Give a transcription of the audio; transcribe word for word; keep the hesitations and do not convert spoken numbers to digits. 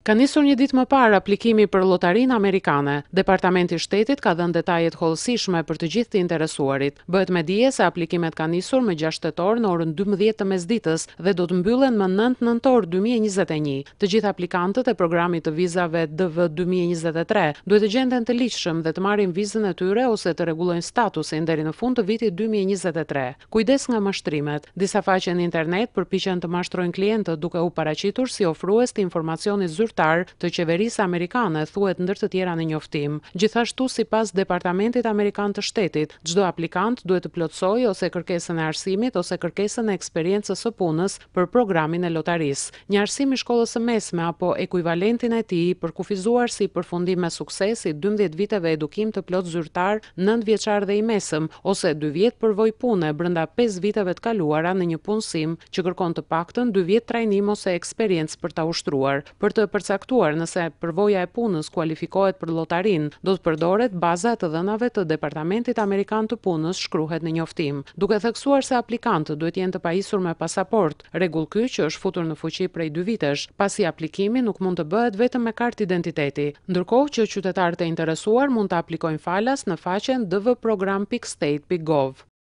Ka nisur një ditë më parë aplikimi për llotarinë amerikane. Departamenti i Shtetit ka dhënë detajet hollësishme për të gjithë të interesuarit. Bëhet me dije se aplikimet kanë nisur më gjashtë tetor në orën dymbëdhjetë të mesditës dhe do të mbyllen më nëntë nëntor dy mijë e njëzet e një. Të gjithë aplikantët e programit të vizave D V dy mijë e njëzet e tre duhet të gjenden të ligjshëm dhe të marrin vizën e tyre ose të rregullojnë statusin deri në fund të vitit dy mijë e njëzet e tre. Kujdes nga mashtrimet. Disa faqe në internet përpiqen të mashtrojnë klientët duke u paraqitur si ofrues të informacionit zyrtar të qeverisë amerikane, thuhet ndër të tjera në njoftim. Gjithashtu, sipas Departamentit Amerikan të Shtetit, çdo aplikant duhet të plotësojë ose kërkesën e arsimit ose kërkesën e eksperiencës së punës për programin e lotarisë. Një arsim i shkollës së mesme apo ekuivalentin e tij përkufizuar si përfundim me sukses i dymbëdhjetë viteve edukim të plot zyrtar, nëntë vjeçar dhe i mesëm, ose dy vjet përvojë pune brenda pesë viteve të kaluara në një punësim që kërkon të paktën dy vjet trajnim ose eksperiencë për ta ushtruar. Për të përcaktuar nëse përvoja e punës kualifikohet për llotarinë, do të përdoret baza e të dhënave të Departamentit Amerikan të Punës, shkruhet në njoftim. Duke theksuar se aplikantët duhet jenë të pajisur me pasaport, rregull ky që është futur në fuqi prej dy vitesh, pasi aplikimi nuk mund të bëhet vetëm me kartë identiteti. Ndërkohë që qytetarët e interesuar mund të aplikojnë falas në faqen d v program pikë state pikë gov.